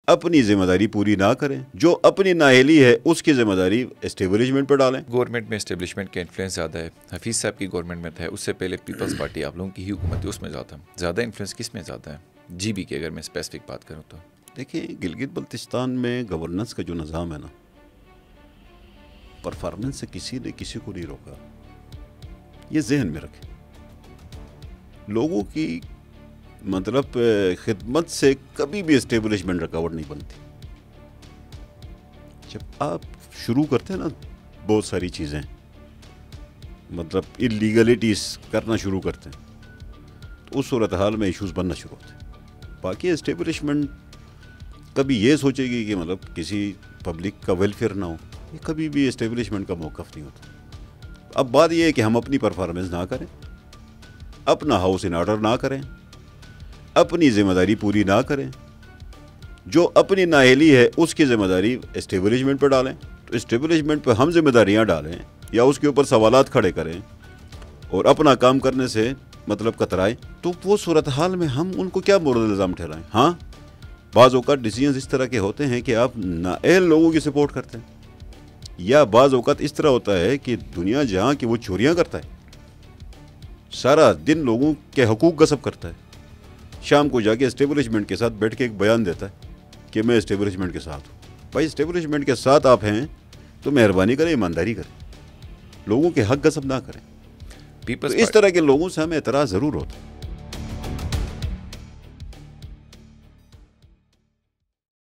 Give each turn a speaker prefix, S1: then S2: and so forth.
S1: अपनी जिम्मेदारी पूरी ना करें, जो अपनी नाअहली है उसकी जिम्मेदारी एस्टेब्लिशमेंट पर डालें।
S2: गवर्नमेंट में एस्टेब्लिशमेंट का इन्फ्लुएंस ज़्यादा है। हफीज़ साहब की गवर्नमेंट में था, उससे पहले पीपल्स पार्टी आप लोगों की ही हुकूमत है, उसमें ज़्यादा इन्फ्लुएंस किस में ज़्यादा है? GB की अगर मैं स्पेसिफिक बात करूँ तो
S1: देखिए, गिलगित बल्तिस्तान में गवर्नेंस का जो निज़ाम है ना, परफॉर्मेंस से किसी ने किसी को नहीं रोका। ये जहन में रखें। लोगों की मतलब खिदमत से कभी भी एस्टेब्लिशमेंट रुकावट नहीं बनती। जब आप शुरू करते हैं ना बहुत सारी चीज़ें, मतलब इलीगलिटीज़ करना शुरू करते हैं, तो उस सूरत हाल में इश्यूज़ बनना शुरू होते हैं। बाकी एस्टेब्लिशमेंट कभी ये सोचेगी कि मतलब किसी पब्लिक का वेलफेयर ना हो, ये कभी भी एस्टेब्लिशमेंट का मौक़िफ़ नहीं होता। अब बात ये है कि हम अपनी परफॉर्मेंस ना करें, अपना हाउस इन ऑर्डर ना करें, अपनी जिम्मेदारी पूरी ना करें, जो अपनी नाअहली है उसकी जिम्मेदारी एस्टेब्लिशमेंट पर डालें। तो एस्टेब्लिशमेंट पर हम जिम्मेदारियां डालें या उसके ऊपर सवालात खड़े करें और अपना काम करने से मतलब कतराएं, तो वो सूरत हाल में हम उनको क्या मोरल इल्ज़ाम ठहराएं। हाँ, बाज़ औक़ात डिसीजंस इस तरह के होते हैं कि आप नाअहल लोगों की सपोर्ट करते हैं, या बाज़ औक़ात इस तरह होता है कि दुनिया जहाँ की वो चोरियाँ करता है, सारा दिन लोगों के हकूक़ गस्ब करता है, शाम को जाके एस्टेब्लिशमेंट के साथ बैठ के एक बयान देता है कि मैं एस्टेब्लिशमेंट के साथ हूँ। भाई, एस्टेब्लिशमेंट के साथ आप हैं तो मेहरबानी करें, ईमानदारी करें, लोगों के हक गस्ब ना करें। तो इस तरह के लोगों से हमें एतराज़ ज़रूर होता है।